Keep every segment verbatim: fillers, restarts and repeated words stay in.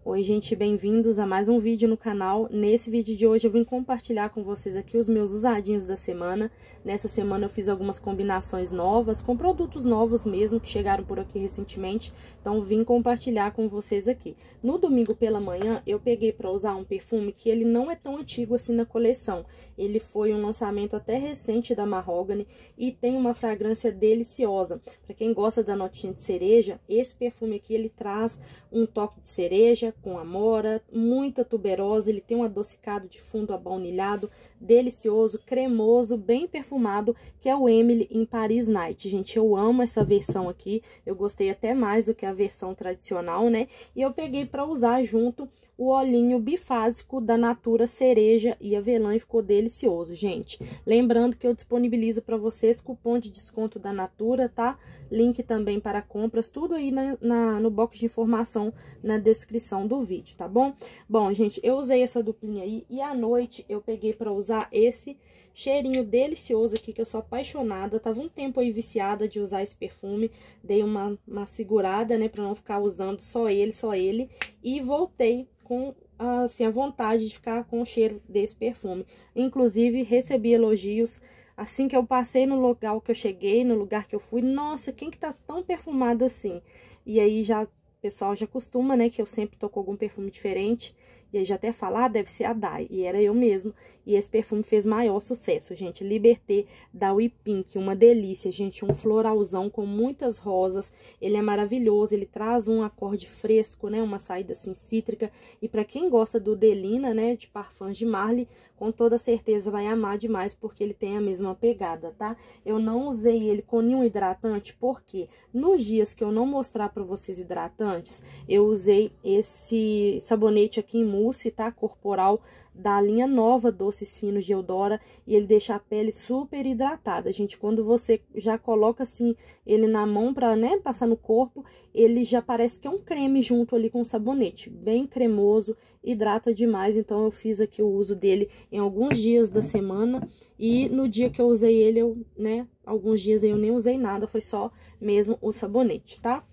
Oi, gente, bem-vindos a mais um vídeo no canal. Nesse vídeo de hoje eu vim compartilhar com vocês aqui os meus usadinhos da semana. Nessa semana eu fiz algumas combinações novas, com produtos novos mesmo, que chegaram por aqui recentemente. Então vim compartilhar com vocês aqui. No domingo pela manhã eu peguei para usar um perfume que ele não é tão antigo assim na coleção. Ele foi um lançamento até recente da Mahogany e tem uma fragrância deliciosa. Para quem gosta da notinha de cereja, esse perfume aqui ele traz um toque de cereja, com amora, muita tuberosa, ele tem um adocicado de fundo abaunilhado, delicioso, cremoso, bem perfumado, que é o Emily em Paris Night. Gente, eu amo essa versão aqui, eu gostei até mais do que a versão tradicional, né? E eu peguei para usar junto o olhinho bifásico da Natura Cereja e Avelã e ficou delicioso, gente. Lembrando que eu disponibilizo para vocês cupom de desconto da Natura, tá? Link também para compras, tudo aí na, na, no box de informação na descrição do vídeo, tá bom? Bom, gente, eu usei essa duplinha aí e à noite eu peguei para usar esse cheirinho delicioso aqui, que eu sou apaixonada. Tava um tempo aí viciada de usar esse perfume, dei uma, uma segurada, né, pra não ficar usando só ele, só ele, e voltei com, assim, a vontade de ficar com o cheiro desse perfume. Inclusive, recebi elogios assim que eu passei no local que eu cheguei, no lugar que eu fui. Nossa, quem que tá tão perfumado assim? E aí já... O pessoal já costuma, né, que eu sempre tô com algum perfume diferente, e aí já até fala, ah, deve ser a Dai, e era eu mesmo, e esse perfume fez maior sucesso, gente. Liberté da We Pink, uma delícia, gente, um floralzão com muitas rosas, ele é maravilhoso, ele traz um acorde fresco, né, uma saída assim cítrica, e pra quem gosta do Delina, né, de parfums de Marly, com toda certeza vai amar demais, porque ele tem a mesma pegada, tá? Eu não usei ele com nenhum hidratante, porque nos dias que eu não mostrar pra vocês hidratantes, eu usei esse sabonete aqui em mousse, tá? Corporal, da linha nova Doces Finos de Eudora, e ele deixa a pele super hidratada, gente. Quando você já coloca assim ele na mão pra, né, passar no corpo, ele já parece que é um creme junto ali com o sabonete, bem cremoso, hidrata demais. Então eu fiz aqui o uso dele em alguns dias da semana, e no dia que eu usei ele, eu, né, alguns dias eu nem usei nada, foi só mesmo o sabonete, tá?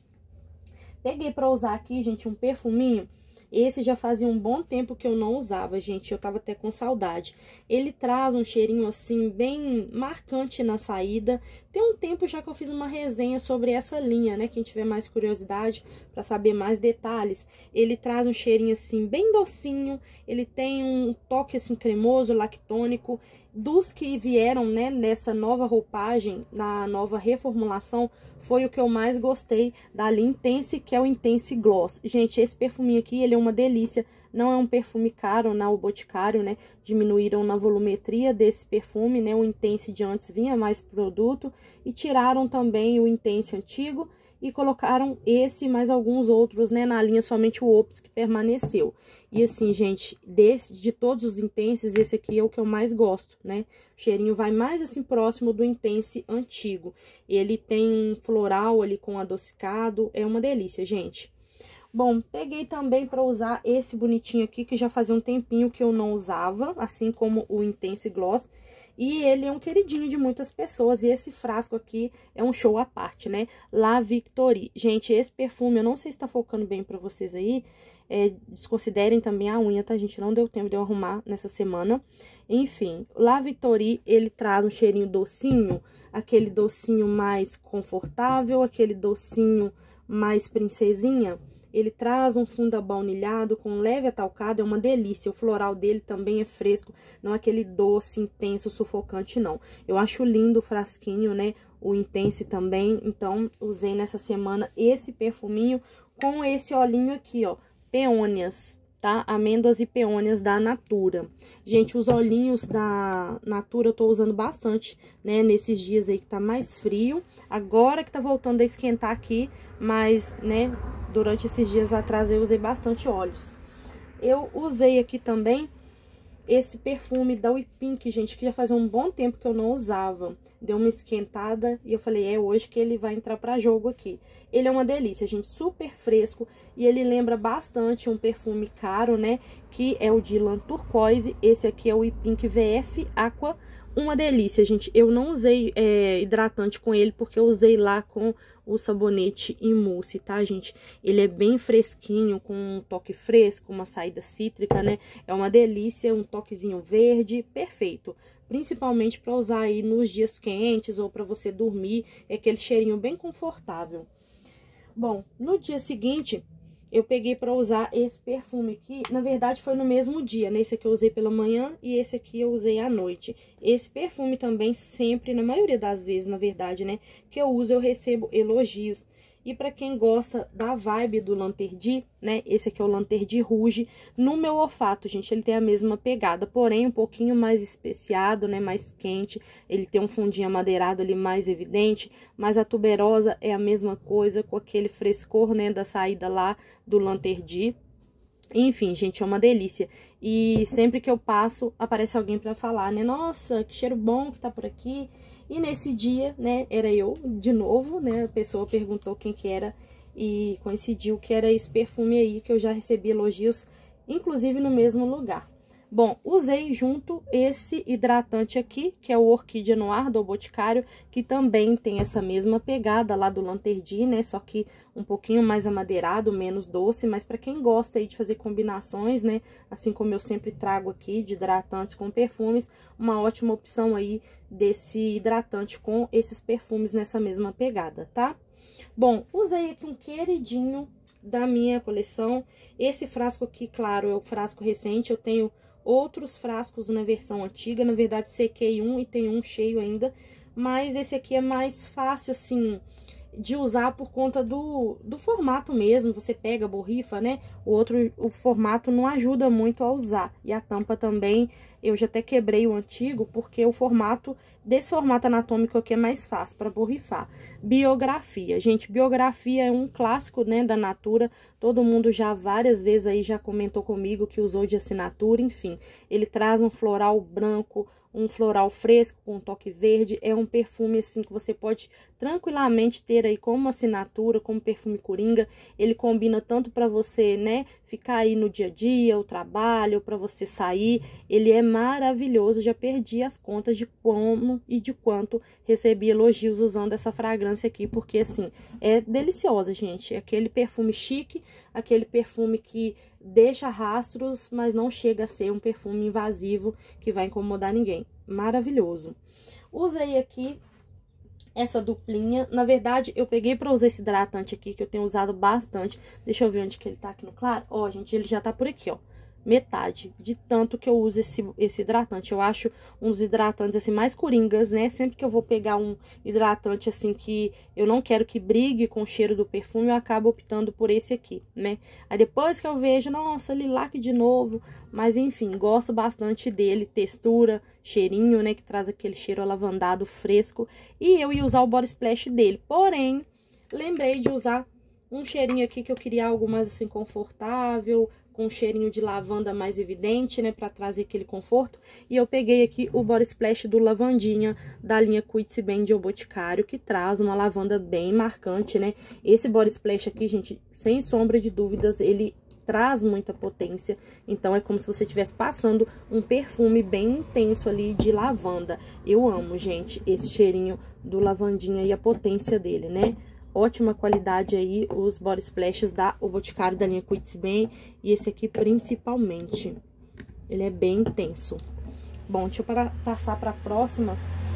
Peguei pra usar aqui, gente, um perfuminho. Esse já fazia um bom tempo que eu não usava, gente, eu tava até com saudade. Ele traz um cheirinho assim, bem marcante na saída. Tem um tempo já que eu fiz uma resenha sobre essa linha, né? Quem tiver mais curiosidade pra saber mais detalhes. Ele traz um cheirinho assim, bem docinho. Ele tem um toque assim cremoso, lactônico. Dos que vieram, né, nessa nova roupagem, na nova reformulação, foi o que eu mais gostei da linha Intense, que é o Intense Gloss. Gente, esse perfuminho aqui, ele é uma delícia, não é um perfume caro na O Boticário, né, diminuíram na volumetria desse perfume, né, o Intense de antes vinha mais produto, e tiraram também o Intense antigo, e colocaram esse e mais alguns outros, né, na linha somente o Ops que permaneceu. E assim, gente, desse, de todos os Intenses, esse aqui é o que eu mais gosto, né? O cheirinho vai mais assim próximo do Intense antigo. Ele tem um floral ali com adocicado, é uma delícia, gente. Bom, peguei também para usar esse bonitinho aqui, que já fazia um tempinho que eu não usava, assim como o Intense Gloss. E ele é um queridinho de muitas pessoas, e esse frasco aqui é um show à parte, né? La Victorie. Gente, esse perfume, eu não sei se tá focando bem pra vocês aí, é, desconsiderem também a unha, tá, gente? Não deu tempo de eu arrumar nessa semana. Enfim, La Victorie, ele traz um cheirinho docinho, aquele docinho mais confortável, aquele docinho mais princesinha. Ele traz um fundo abaunilhado com leve atalcado, é uma delícia. O floral dele também é fresco, não é aquele doce, intenso, sufocante, não. Eu acho lindo o frasquinho, né? O Intense também. Então, usei nessa semana esse perfuminho com esse olhinho aqui, ó. Peônias, tá? Amêndoas e peônias da Natura. Gente, os olhinhos da Natura eu tô usando bastante, né? Nesses dias aí que tá mais frio. Agora que tá voltando a esquentar aqui, mas, né, durante esses dias atrás eu usei bastante óleos. Eu usei aqui também esse perfume da We Pink, gente, que já fazia um bom tempo que eu não usava. Deu uma esquentada e eu falei, é hoje que ele vai entrar pra jogo aqui. Ele é uma delícia, gente, super fresco, e ele lembra bastante um perfume caro, né, que é o Dylan Turquoise. Esse aqui é o We Pink V F Aqua uma delícia, gente. Eu não usei é, hidratante com ele, porque eu usei lá com o sabonete em mousse, tá, gente? Ele é bem fresquinho, com um toque fresco, uma saída cítrica, né? É uma delícia, um toquezinho verde, perfeito. Principalmente para usar aí nos dias quentes ou para você dormir, é aquele cheirinho bem confortável. Bom, no dia seguinte, eu peguei para usar esse perfume aqui. Na verdade, foi no mesmo dia, né? Esse aqui eu usei pela manhã e esse aqui eu usei à noite. Esse perfume também sempre, na maioria das vezes, na verdade, né? Que eu uso, eu recebo elogios. E para quem gosta da vibe do Lanterdi, né? Esse aqui é o Lanterdi Rouge. No meu olfato, gente, ele tem a mesma pegada, porém um pouquinho mais especiado, né? Mais quente. Ele tem um fundinho amadeirado ali mais evidente. Mas a tuberosa é a mesma coisa, com aquele frescor, né? Da saída lá do Lanterdi. Enfim, gente, é uma delícia. E sempre que eu passo, aparece alguém pra falar, né? Nossa, que cheiro bom que tá por aqui. E nesse dia, né, era eu, de novo, né? A pessoa perguntou quem que era e coincidiu que era esse perfume aí, que eu já recebi elogios, inclusive no mesmo lugar. Bom, usei junto esse hidratante aqui, que é o Orquídea Noir do Boticário, que também tem essa mesma pegada lá do Lanterdi, né? Só que um pouquinho mais amadeirado, menos doce, mas para quem gosta aí de fazer combinações, né? Assim como eu sempre trago aqui de hidratantes com perfumes, uma ótima opção aí desse hidratante com esses perfumes nessa mesma pegada, tá? Bom, usei aqui um queridinho da minha coleção. Esse frasco aqui, claro, é o frasco recente, eu tenho outros frascos na versão antiga, na verdade sequei um e tem um cheio ainda, mas esse aqui é mais fácil, assim, de usar por conta do, do formato mesmo. Você pega, borrifa, né? O outro, o formato não ajuda muito a usar. E a tampa também, eu já até quebrei o antigo, porque o formato, desse formato anatômico aqui é mais fácil para borrifar. Biografia. Gente, biografia é um clássico, né, da Natura. Todo mundo já várias vezes aí já comentou comigo que usou de assinatura, enfim. Ele traz um floral branco, um floral fresco com um toque verde. É um perfume assim que você pode tranquilamente ter aí como assinatura, como perfume coringa. Ele combina tanto para você, né, ficar aí no dia a dia, o trabalho, para você sair. Ele é maravilhoso. Já perdi as contas de como e de quanto recebi elogios usando essa fragrância aqui, porque assim, é deliciosa, gente. É aquele perfume chique, aquele perfume que deixa rastros, mas não chega a ser um perfume invasivo que vai incomodar ninguém. Maravilhoso. Usei aqui essa duplinha. Na verdade, eu peguei pra usar esse hidratante aqui, que eu tenho usado bastante. Deixa eu ver onde que ele tá aqui no claro. Ó, gente, ele já tá por aqui, ó. Metade de tanto que eu uso esse, esse hidratante. Eu acho uns hidratantes assim mais coringas, né? Sempre que eu vou pegar um hidratante assim que eu não quero que brigue com o cheiro do perfume, eu acabo optando por esse aqui, né? Aí depois que eu vejo, nossa, lilac de novo. Mas enfim, gosto bastante dele, textura, cheirinho, né? Que traz aquele cheiro alavandado, fresco. E eu ia usar o body splash dele, porém, lembrei de usar um cheirinho aqui que eu queria algo mais assim confortável, com um cheirinho de lavanda mais evidente, né, pra trazer aquele conforto. E eu peguei aqui o Body Splash do Lavandinha, da linha Cuide-se Bem de O Boticário, que traz uma lavanda bem marcante, né. Esse Body Splash aqui, gente, sem sombra de dúvidas, ele traz muita potência. Então, é como se você estivesse passando um perfume bem intenso ali de lavanda. Eu amo, gente, esse cheirinho do Lavandinha e a potência dele, né. Ótima qualidade aí, os body splashes da O Boticário, da linha Cuide-se Bem. E esse aqui principalmente. Ele é bem intenso. Bom, deixa eu para, passar para a próxima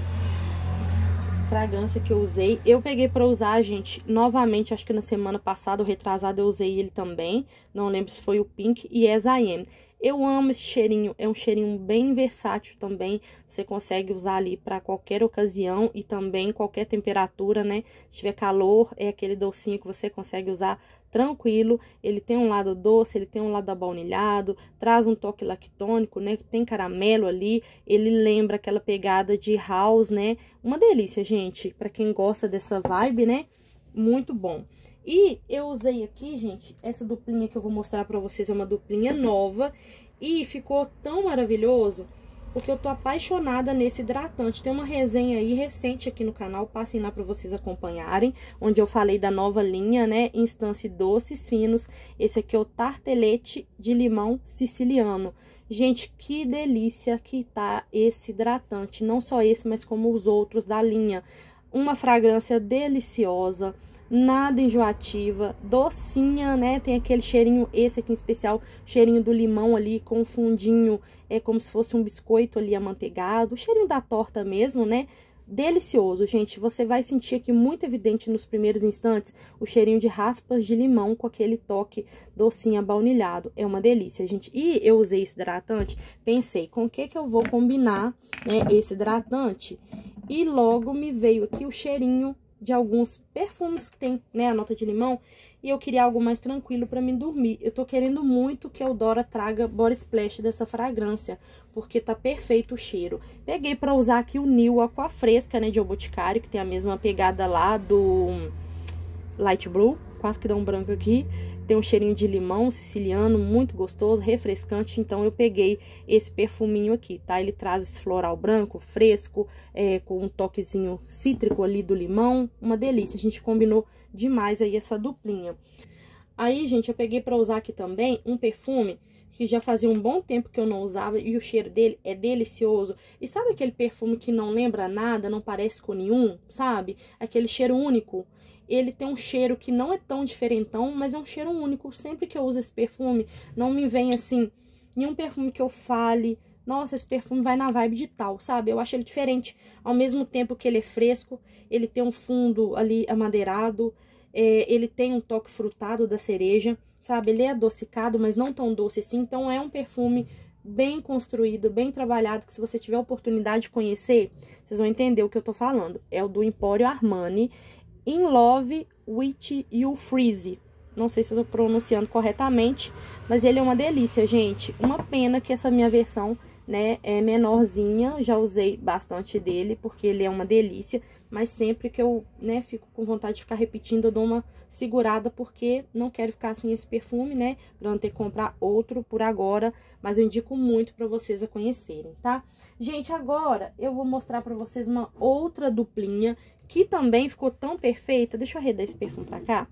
fragrância que eu usei. Eu peguei para usar, gente, novamente, acho que na semana passada, ou retrasada, eu usei ele também. Não lembro se foi o Pink e é Zayn. Eu amo esse cheirinho, é um cheirinho bem versátil também, você consegue usar ali para qualquer ocasião e também qualquer temperatura, né? Se tiver calor, é aquele docinho que você consegue usar tranquilo. Ele tem um lado doce, ele tem um lado abaunilhado, traz um toque lactônico, né? Tem caramelo ali, ele lembra aquela pegada de house, né? Uma delícia, gente, para quem gosta dessa vibe, né? Muito bom. E eu usei aqui, gente, essa duplinha que eu vou mostrar pra vocês, é uma duplinha nova. E ficou tão maravilhoso porque eu tô apaixonada nesse hidratante. Tem uma resenha aí recente aqui no canal, passem lá pra vocês acompanharem, onde eu falei da nova linha, né, Instance Doces Finos. Esse aqui é o Tartelete de Limão Siciliano. Gente, que delícia que tá esse hidratante, não só esse, mas como os outros da linha. Uma fragrância deliciosa, nada enjoativa, docinha, né? Tem aquele cheirinho, esse aqui em especial, cheirinho do limão ali com um fundinho, é como se fosse um biscoito ali amanteigado, o cheirinho da torta mesmo, né? Delicioso, gente. Você vai sentir aqui muito evidente nos primeiros instantes o cheirinho de raspas de limão com aquele toque docinho abaunilhado. É uma delícia, gente. E eu usei esse hidratante, pensei, com o que que eu vou combinar, né, esse hidratante? E logo me veio aqui o cheirinho de alguns perfumes que tem, né, a nota de limão, e eu queria algo mais tranquilo pra mim dormir. Eu tô querendo muito que a Eudora traga Body Splash dessa fragrância, porque tá perfeito o cheiro. Peguei pra usar aqui o New Aqua Fresca, né, de O Boticário, que tem a mesma pegada lá do Light Blue, quase que dá um branco aqui. Tem um cheirinho de limão siciliano, muito gostoso, refrescante. Então, eu peguei esse perfuminho aqui, tá? Ele traz esse floral branco, fresco, é, com um toquezinho cítrico ali do limão. Uma delícia, a gente combinou demais aí essa duplinha. Aí, gente, eu peguei pra usar aqui também um perfume que já fazia um bom tempo que eu não usava e o cheiro dele é delicioso. E sabe aquele perfume que não lembra nada, não parece com nenhum, sabe? Aquele cheiro único. Ele tem um cheiro que não é tão diferentão, mas é um cheiro único. Sempre que eu uso esse perfume, não me vem assim, nenhum perfume que eu fale, nossa, esse perfume vai na vibe de tal, sabe? Eu acho ele diferente. Ao mesmo tempo que ele é fresco, ele tem um fundo ali amadeirado, é, ele tem um toque frutado da cereja, sabe? Ele é adocicado, mas não tão doce assim. Então, é um perfume bem construído, bem trabalhado, que se você tiver a oportunidade de conhecer, vocês vão entender o que eu tô falando. É o do Emporio Armani, In Love with You Freeze. Não sei se eu tô pronunciando corretamente, mas ele é uma delícia, gente. Uma pena que essa minha versão, né, é menorzinha. Já usei bastante dele, porque ele é uma delícia. Mas sempre que eu, né, fico com vontade de ficar repetindo, eu dou uma segurada, porque não quero ficar sem esse perfume, né, pra não ter que comprar outro por agora. Mas eu indico muito pra vocês a conhecerem, tá? Gente, agora eu vou mostrar pra vocês uma outra duplinha que também ficou tão perfeita. Deixa eu arredar esse perfume pra cá.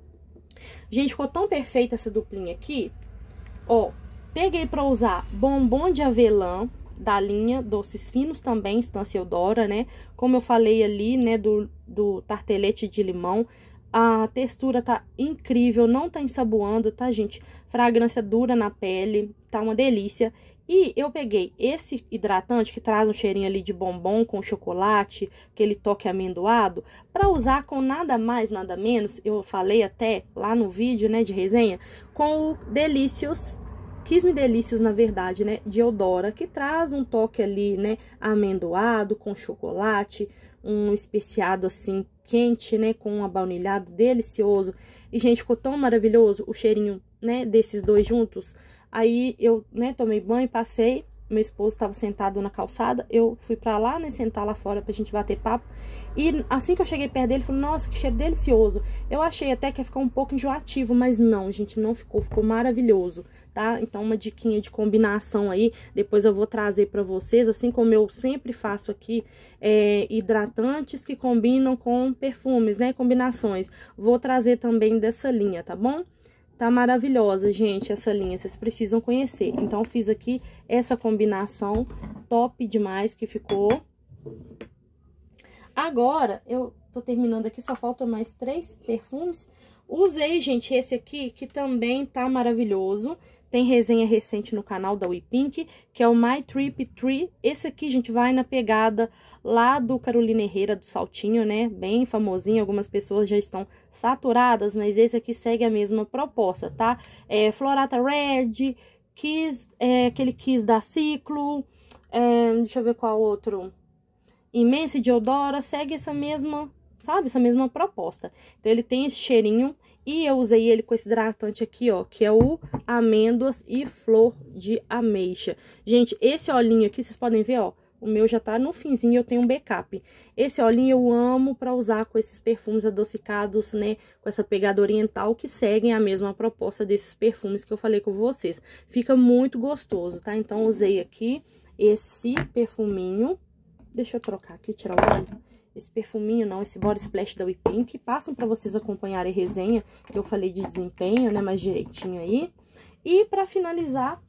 Gente, ficou tão perfeita essa duplinha aqui. Ó, peguei pra usar bombom de avelã da linha Doces Finos também, Instância Eudora, né? Como eu falei ali, né, do, do tartelete de limão. A textura tá incrível, não tá ensaboando, tá, gente? Fragrância dura na pele, tá uma delícia. E eu peguei esse hidratante que traz um cheirinho ali de bombom com chocolate, aquele toque amendoado, pra usar com nada mais, nada menos, eu falei até lá no vídeo, né, de resenha, com o Delicious, Kiss Me Delicious, na verdade, né, de Eudora, que traz um toque ali, né, amendoado, com chocolate, um especiado assim, quente, né, com um abaunilhado delicioso. E, gente, ficou tão maravilhoso o cheirinho, né, desses dois juntos. Aí eu, né, tomei banho, passei, meu esposo estava sentado na calçada, eu fui pra lá, né, sentar lá fora pra gente bater papo. E assim que eu cheguei perto dele, ele falou, nossa, que cheiro delicioso. Eu achei até que ia ficar um pouco enjoativo, mas não, gente, não ficou, ficou maravilhoso, tá? Então, uma diquinha de combinação aí, depois eu vou trazer pra vocês, assim como eu sempre faço aqui, é, hidratantes que combinam com perfumes, né, combinações. Vou trazer também dessa linha, tá bom? Tá maravilhosa, gente, essa linha, vocês precisam conhecer. Então, fiz aqui essa combinação top demais que ficou. Agora, eu tô terminando aqui, só faltam mais três perfumes. Usei, gente, esse aqui, que também tá maravilhoso. Tem resenha recente no canal da WePink, que é o My Trip Tree. Esse aqui, gente, vai na pegada lá do Carolina Herrera, do Saltinho, né? Bem famosinho, algumas pessoas já estão saturadas, mas esse aqui segue a mesma proposta, tá? É Florata Red, Kiss, é, aquele Kiss da Ciclo, é, deixa eu ver qual outro... Imense de Eudora, segue essa mesma, sabe? Essa mesma proposta. Então, ele tem esse cheirinho e eu usei ele com esse hidratante aqui, ó, que é o Amêndoas e Flor de Ameixa. Gente, esse olhinho aqui, vocês podem ver, ó, o meu já tá no finzinho, eu tenho um backup. Esse olhinho eu amo pra usar com esses perfumes adocicados, né, com essa pegada oriental, que seguem a mesma proposta desses perfumes que eu falei com vocês. Fica muito gostoso, tá? Então, usei aqui esse perfuminho. Deixa eu trocar aqui, tirar o óleo. Esse perfuminho não, esse Body Splash da We Pink. Passam pra vocês acompanharem a resenha, que eu falei de desempenho, né, mais direitinho aí. E pra finalizar,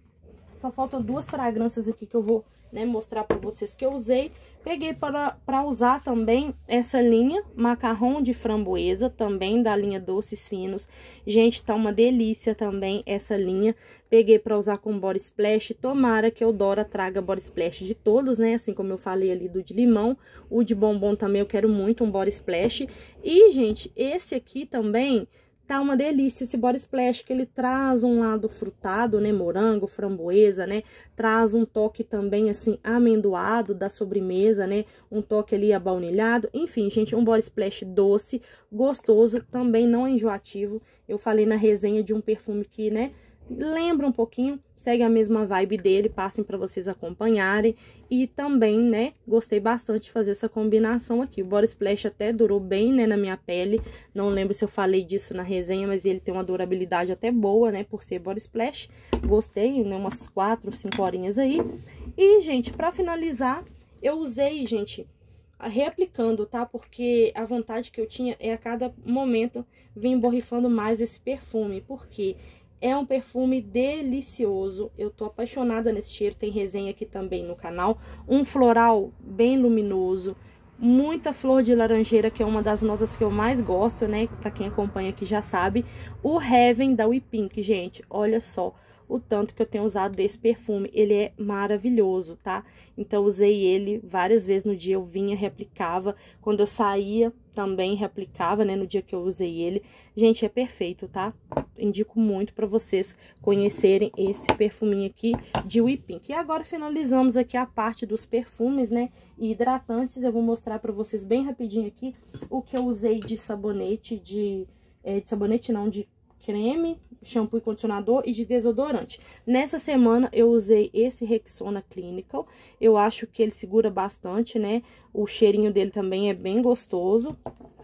só faltam duas fragrâncias aqui que eu vou, né, mostrar pra vocês que eu usei. Peguei para, para usar também essa linha Macarrão de Framboesa, também da linha Doces Finos. Gente, tá uma delícia também essa linha. Peguei para usar com Body Splash. Tomara que a Eudora traga Body Splash de todos, né? Assim como eu falei ali do de limão. O de bombom também eu quero muito um Body Splash. E, gente, esse aqui também... tá uma delícia esse Body Splash, que ele traz um lado frutado, né, morango, framboesa, né, traz um toque também, assim, amendoado da sobremesa, né, um toque ali abaunilhado, enfim, gente, um Body Splash doce, gostoso, também não é enjoativo. Eu falei na resenha de um perfume que, né, lembra um pouquinho, segue a mesma vibe dele, passem para vocês acompanharem. E também, né, gostei bastante de fazer essa combinação aqui. O Body Splash até durou bem, né, na minha pele. Não lembro se eu falei disso na resenha, mas ele tem uma durabilidade até boa, né, por ser Body Splash. Gostei, né, umas quatro, cinco horinhas aí. E, gente, pra finalizar, eu usei, gente, reaplicando, tá? Porque a vontade que eu tinha é a cada momento vir borrifando mais esse perfume, porque... é um perfume delicioso, eu tô apaixonada nesse cheiro, tem resenha aqui também no canal. Um floral bem luminoso, muita flor de laranjeira, que é uma das notas que eu mais gosto, né? Pra quem acompanha aqui já sabe. O Heaven da We Pink, gente, olha só o tanto que eu tenho usado desse perfume, ele é maravilhoso, tá? Então, usei ele várias vezes no dia, eu vinha, reaplicava, quando eu saía também reaplicava, né, no dia que eu usei ele. Gente, é perfeito, tá? Indico muito pra vocês conhecerem esse perfuminho aqui de We Pink. E agora finalizamos aqui a parte dos perfumes, né, e hidratantes. Eu vou mostrar pra vocês bem rapidinho aqui o que eu usei de sabonete, de, é, de sabonete não, de creme, shampoo e condicionador e de desodorante. Nessa semana eu usei esse Rexona Clinical, eu acho que ele segura bastante, né? O cheirinho dele também é bem gostoso.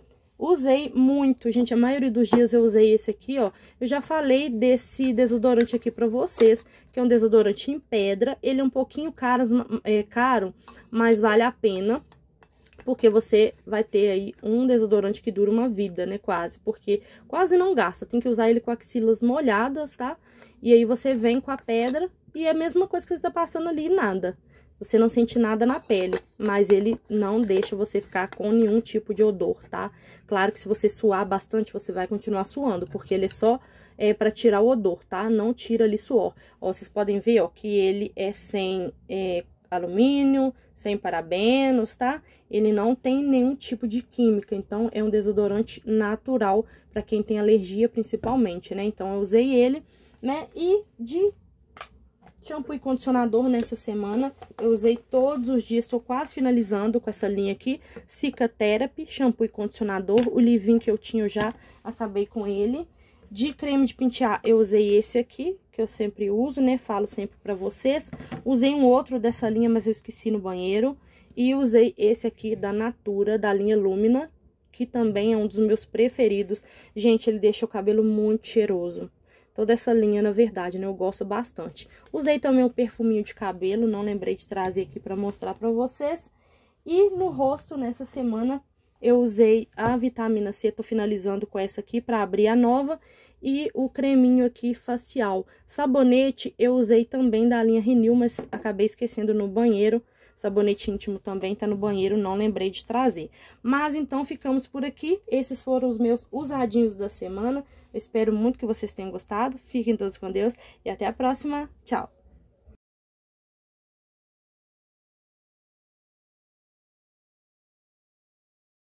Usei muito, gente, a maioria dos dias eu usei esse aqui, ó. Eu já falei desse desodorante aqui pra vocês, que é um desodorante em pedra. Ele é um pouquinho caro, é, caro, mas vale a pena. Porque você vai ter aí um desodorante que dura uma vida, né, quase. Porque quase não gasta, tem que usar ele com axilas molhadas, tá? E aí você vem com a pedra e é a mesma coisa que você tá passando ali, nada. Você não sente nada na pele, mas ele não deixa você ficar com nenhum tipo de odor, tá? Claro que se você suar bastante, você vai continuar suando, porque ele é só é, pra tirar o odor, tá? Não tira ali suor. Ó, vocês podem ver, ó, que ele é sem... É, alumínio, sem parabenos, tá? Ele não tem nenhum tipo de química, então é um desodorante natural para quem tem alergia principalmente, né? Então eu usei ele, né? E de shampoo e condicionador nessa semana, eu usei todos os dias, estou quase finalizando com essa linha aqui, Cicatherapy, shampoo e condicionador, o leave-in que eu tinha eu já acabei com ele. De creme de pentear, eu usei esse aqui, que eu sempre uso, né? Falo sempre pra vocês. Usei um outro dessa linha, mas eu esqueci no banheiro. E usei esse aqui da Natura, da linha Lumina, que também é um dos meus preferidos. Gente, ele deixa o cabelo muito cheiroso. Toda essa linha, na verdade, né? Eu gosto bastante. Usei também o perfuminho de cabelo, não lembrei de trazer aqui pra mostrar pra vocês. E no rosto, nessa semana... eu usei a vitamina C, tô finalizando com essa aqui pra abrir a nova. E o creminho aqui facial. Sabonete eu usei também da linha Renew, mas acabei esquecendo no banheiro. Sabonete íntimo também tá no banheiro, não lembrei de trazer. Mas então ficamos por aqui. Esses foram os meus usadinhos da semana. Eu espero muito que vocês tenham gostado. Fiquem todos com Deus e até a próxima. Tchau!